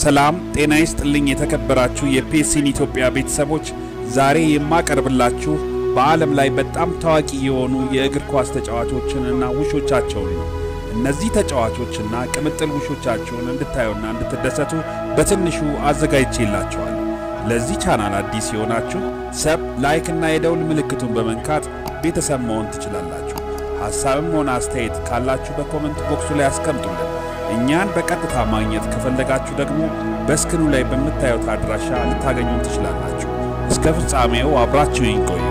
ሰላም ጤና ይስጥልኝ የተከበራችሁ የፒኤስኤን ኢትዮጵያ ቤተሰቦች ዛሬ የማቀርብላችሁ በዓለም ላይ በጣም ታዋቂ የሆኑ የእግር ኳስ ተጫዋቾችንና ውሾቻቸውን ነው። እነዚህ ተጫዋቾችና ቅምጥል ውሾቻቸውን እንድታዩና እንድትደሰቱ በትንሹ አዘጋጅቼላችኋለሁ። ለዚህ ቻናል አዲስ የሆናችሁ ሰብ ላይክ እና የደውል ምልክቱን በመንካት ቤተሰብ መሆን ትችላላችሁ። ሐሳብም ሆነ አስተያየት ካላችሁ በኮሜንት ቦክሱ ላይ አስቀምጡልን። እኛን በቀጥታ ማግኘት ከፈለጋችሁ ደግሞ በስክሪኑ ላይ በምታዩት አድራሻ ልታገኙን ትችላላችሁ። እስከ ፍጻሜው አብራችሁን ቆዩ።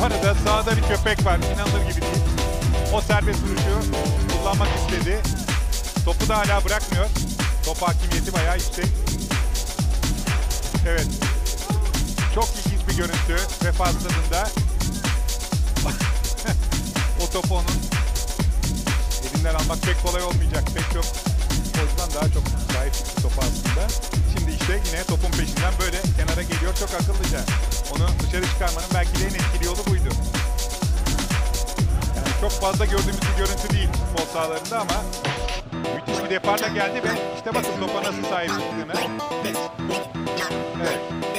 Bu arada sağda bir köpek var. İnanılır gibi değil. O serbest vuruşu kullanmak istedi. Topu da hala bırakmıyor. Top hakimiyeti bayağı yüksek. Evet. Çok ilginç bir görüntü. Vefa stadında. O topu onun elinden almak pek kolay olmayacak. Pek çok futbolcudan daha çok sahip çıktı topu aslında. Şimdi işte yine topun peşinden böyle kenara geliyor. Çok akıllıca. Onu dışarı çıkarmanın belki de en etkili yolu buydu. Yani çok fazla gördüğümüz bir görüntü değil futbol sahalarında ama müthiş bir deparla geldi ve işte bakın topa nasıl sahip çıktığını. Evet.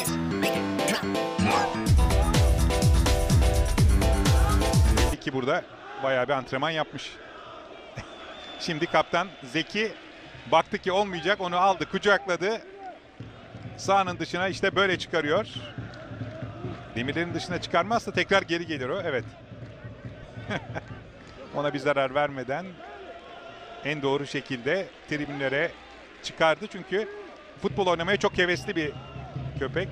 Belli ki burada bayağı bir antrenman yapmış. Şimdi kaptan Zeki baktı ki olmayacak, onu aldı, kucakladı. Sahanın dışına işte böyle çıkarıyor. Demirlerin dışına çıkarmazsa tekrar geri gelir o. Evet. Ona bir zarar vermeden en doğru şekilde tribünlere çıkardı. Çünkü futbol oynamaya çok hevesli bir köpek.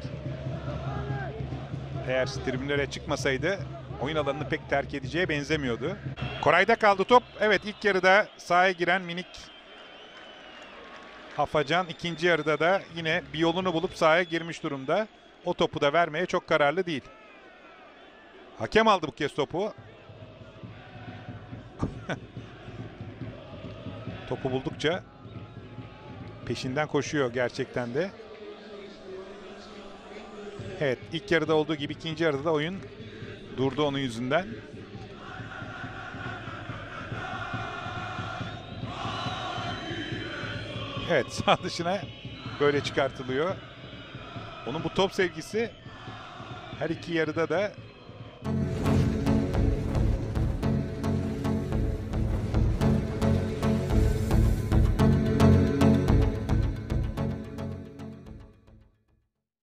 Eğer tribünlere çıkmasaydı oyun alanını pek terk edeceğe benzemiyordu. Koray'da kaldı top. Evet, ilk yarıda sahaya giren minik Afacan ikinci yarıda da yine bir yolunu bulup sahaya girmiş durumda. O topu da vermeye çok kararlı değil. Hakem aldı bu kez topu. Topu buldukça peşinden koşuyor gerçekten de. Evet, ilk yarıda olduğu gibi ikinci yarıda da oyun durdu onun yüzünden. Evet, sağ dışına böyle çıkartılıyor. Onun bu top sevgisi her iki yarıda da